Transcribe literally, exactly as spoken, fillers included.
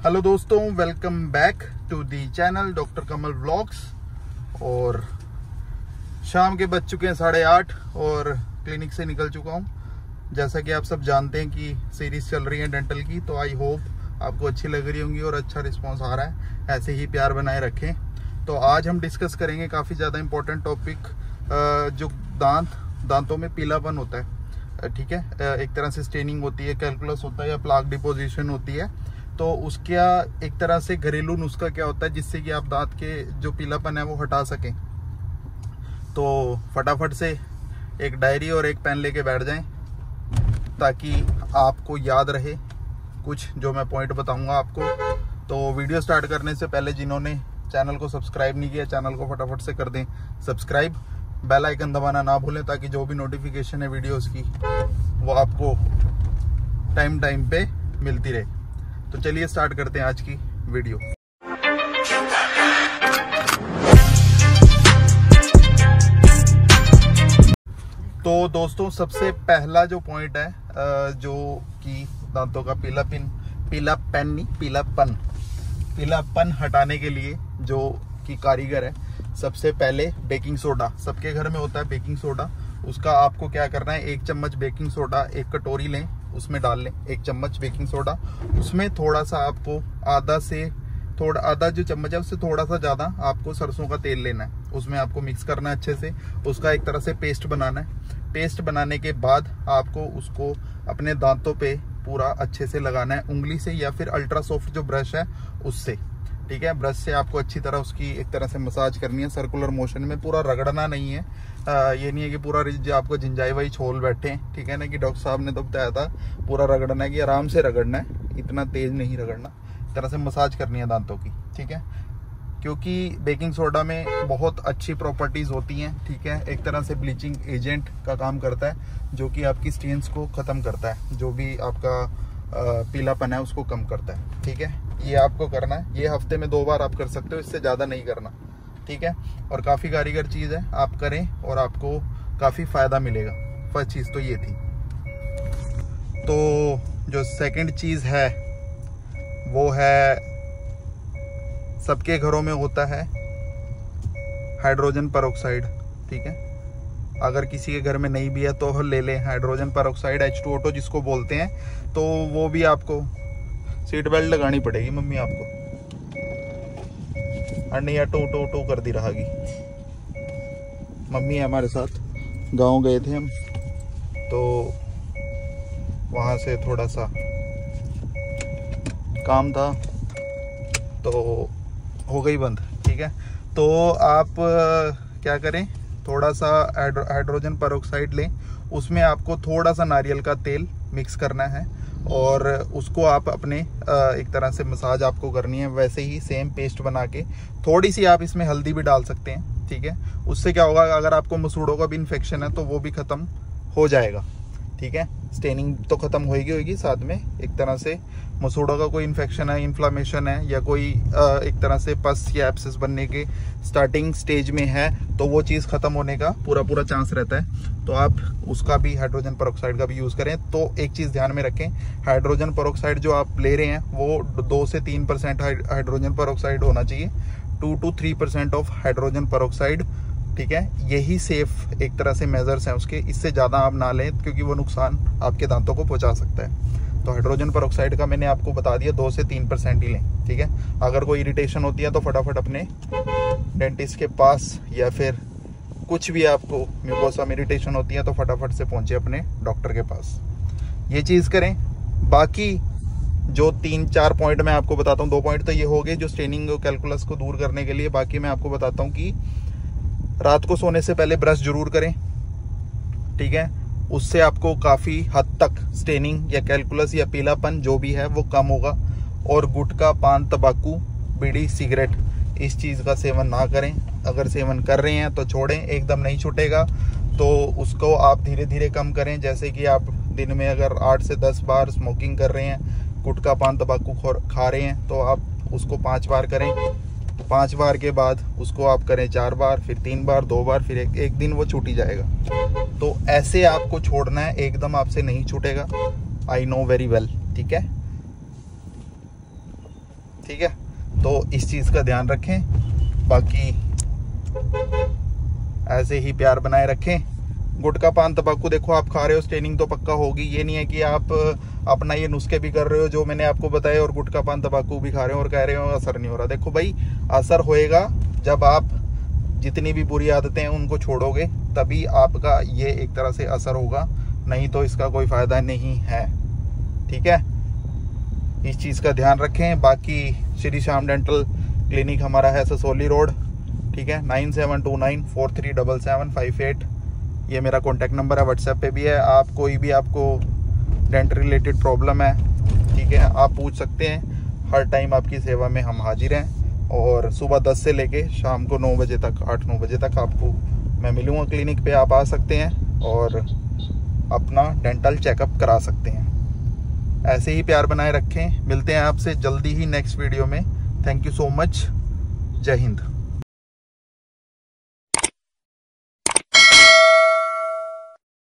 Hello दोस्तों, welcome back to the channel doctor Kamal vlogs. और शाम के बज चुके हैं साढ़े आठ और क्लिनिक से निकल चुका हूं। जैसा कि आप सब जानते हैं कि सीरीज चल रही है डेंटल की, तो आई होप आपको अच्छी लग रही होंगी और अच्छा रिस्पांस आ रहा है। ऐसे ही प्यार बनाए रखें। तो आज हम डिस्कस करेंगे काफ़ी ज़्यादा इंपॉर्टेंट टॉपिक, जो दांत दांतों में पीलापन होता है। ठीक है, एक तरह से स्टेनिंग होती है, कैलकुलस होता है या प्लाक डिपोजिशन होती है। तो उसका एक तरह से घरेलू नुस्खा क्या होता है जिससे कि आप दांत के जो पीलापन है वो हटा सकें। तो फटाफट से एक डायरी और एक पेन लेके बैठ जाएं ताकि आपको याद रहे कुछ जो मैं पॉइंट बताऊंगा आपको। तो वीडियो स्टार्ट करने से पहले जिन्होंने चैनल को सब्सक्राइब नहीं किया, चैनल को फटाफट से कर दें सब्सक्राइब। बेल आइकन दबाना ना भूलें ताकि जो भी नोटिफिकेशन है वीडियोस की वो आपको टाइम टाइम पे मिलती रहे। तो चलिए स्टार्ट करते हैं आज की वीडियो। तो दोस्तों, सबसे पहला जो पॉइंट है जो कि दांतों का पीलापन पीलापन नहीं पीलापन पीलापन हटाने के लिए जो कि कारीगर है, सबसे पहले बेकिंग सोडा। सबके घर में होता है बेकिंग सोडा। उसका आपको क्या करना है, एक चम्मच बेकिंग सोडा एक कटोरी लें, उसमें डाल लें एक चम्मच बेकिंग सोडा। उसमें थोड़ा सा आपको आधा से थोड़ा आधा जो चम्मच है उससे थोड़ा सा ज़्यादा आपको सरसों का तेल लेना है। उसमें आपको मिक्स करना है अच्छे से, उसका एक तरह से पेस्ट बनाना है। पेस्ट बनाने के बाद आपको उसको अपने दांतों पे पूरा अच्छे से लगाना है, उंगली से या फिर अल्ट्रा सॉफ्ट जो ब्रश है उससे। ठीक है, ब्रश से आपको अच्छी तरह उसकी एक तरह से मसाज करनी है, सर्कुलर मोशन में, पूरा रगड़ना नहीं है। आ, ये नहीं है कि पूरा आपको जिंजाई वाई छोल बैठे हैं। ठीक है ना, कि डॉक्टर साहब ने तो बताया था पूरा रगड़ना है, कि आराम से रगड़ना है, इतना तेज नहीं रगड़ना, इस तरह से मसाज करनी है दांतों की। ठीक है, क्योंकि बेकिंग सोडा में बहुत अच्छी प्रॉपर्टीज होती हैं। ठीक है, एक तरह से ब्लीचिंग एजेंट का काम करता है जो कि आपकी स्टेन्स को खत्म करता है, जो भी आपका पीलापन है उसको कम करता है। ठीक है, ये आपको करना है। ये हफ्ते में दो बार आप कर सकते हो, इससे ज़्यादा नहीं करना। ठीक है, और काफ़ी कारीगर चीज़ है, आप करें और आपको काफ़ी फ़ायदा मिलेगा। फर्स्ट चीज़ तो ये थी। तो जो सेकंड चीज़ है वो है, सबके घरों में होता है हाइड्रोजन पेरोक्साइड। ठीक है, अगर किसी के घर में नहीं भी है तो ले लें hydrogen peroxide, H two O two जिसको बोलते हैं। तो वो भी आपको सीट बेल्ट लगानी पड़ेगी मम्मी आपको, अन्य टू टू टू कर दी रहेगी। मम्मी है हमारे साथ, गांव गए थे हम, तो वहां से थोड़ा सा काम था तो हो गई बंद। ठीक है, तो आप क्या करें, थोड़ा सा हाइड्रोजन पेरोक्साइड लें, उसमें आपको थोड़ा सा नारियल का तेल मिक्स करना है और उसको आप अपने एक तरह से मसाज आपको करनी है। वैसे ही सेम पेस्ट बना के थोड़ी सी आप इसमें हल्दी भी डाल सकते हैं। ठीक है, उससे क्या होगा, अगर आपको मसूड़ों का भी इन्फेक्शन है तो वो भी ख़त्म हो जाएगा। ठीक है, स्टेनिंग तो ख़त्म होएगी होएगी साथ में एक तरह से मसूड़ों का कोई इन्फेक्शन है, इन्फ्लामेशन है, या कोई एक तरह से पस या एब्सेस बनने के स्टार्टिंग स्टेज में है, तो वो चीज़ ख़त्म होने का पूरा पूरा चांस रहता है। तो आप उसका भी हाइड्रोजन पेरोक्साइड का भी यूज़ करें। तो एक चीज़ ध्यान में रखें, हाइड्रोजन पेरोक्साइड जो आप ले रहे हैं वो दो से तीन परसेंट हाइड्रोजन पेरोक्साइड होना चाहिए, two to three percent of hydrogen peroxide. ठीक है, यही सेफ एक तरह से मेजर्स हैं उसके, इससे ज़्यादा आप ना लें क्योंकि वो नुकसान आपके दांतों को पहुंचा सकता है। तो हाइड्रोजन पेरोक्साइड का मैंने आपको बता दिया, दो से तीन परसेंट ही लें। ठीक है, अगर कोई इरिटेशन होती है तो फटाफट अपने डेंटिस्ट के पास, या फिर कुछ भी आपको म्यूकोसा में इरिटेशन होती है तो फटाफट से पहुंचे अपने डॉक्टर के पास। ये चीज़ करें। बाकी जो तीन चार पॉइंट मैं आपको बताता हूँ, दो पॉइंट तो ये हो गए जो स्टेनिंग और कैलकुलस को दूर करने के लिए। बाकी मैं आपको बताता हूँ कि रात को सोने से पहले ब्रश जरूर करें। ठीक है, उससे आपको काफ़ी हद तक स्टेनिंग या कैलकुलस या पीलापन जो भी है वो कम होगा। और गुटखा, पान, तंबाकू, बीड़ी, सिगरेट, इस चीज़ का सेवन ना करें। अगर सेवन कर रहे हैं तो छोड़ें, एकदम नहीं छूटेगा तो उसको आप धीरे धीरे कम करें। जैसे कि आप दिन में अगर आठ से दस बार स्मोकिंग कर रहे हैं, गुटखा, पान, तंबाकू खा रहे हैं, तो आप उसको पाँच बार करें। पांच बार के बाद उसको आप करें चार बार, फिर तीन बार, दो बार, फिर एक, एक दिन वो छूट ही जाएगा। तो ऐसे आपको छोड़ना है, एकदम आपसे नहीं छूटेगा। I know very well. ठीक है, ठीक है, तो इस चीज़ का ध्यान रखें। बाकी ऐसे ही प्यार बनाए रखें। गुटखा पान तंबाकू देखो आप खा रहे हो, स्टेनिंग तो पक्का होगी। ये नहीं है कि आप अपना ये नुस्खे भी कर रहे हो जो मैंने आपको बताया और गुटखा पान तंबाकू भी खा रहे हो और कह रहे हो असर नहीं हो रहा। देखो भाई, असर होएगा जब आप जितनी भी बुरी आदतें हैं उनको छोड़ोगे, तभी आपका ये एक तरह से असर होगा, नहीं तो इसका कोई फ़ायदा नहीं है। ठीक है, इस चीज़ का ध्यान रखें। बाकी श्री श्याम डेंटल क्लिनिक हमारा है ससोली रोड, ठीक है, nine seven two nine four three double seven five eight ये मेरा कॉन्टैक्ट नंबर है। व्हाट्सएप पे भी है। आप कोई भी आपको डेंट रिलेटेड प्रॉब्लम है, ठीक है, आप पूछ सकते हैं। हर टाइम आपकी सेवा में हम हाजिर हैं और सुबह दस से लेके शाम को नौ बजे तक, आठ नौ बजे तक आपको मैं मिलूँगा क्लिनिक पे। आप आ सकते हैं और अपना डेंटल चेकअप करा सकते हैं। ऐसे ही प्यार बनाए रखें। मिलते हैं आपसे जल्दी ही नेक्स्ट वीडियो में। Thank you so much. जय हिंद।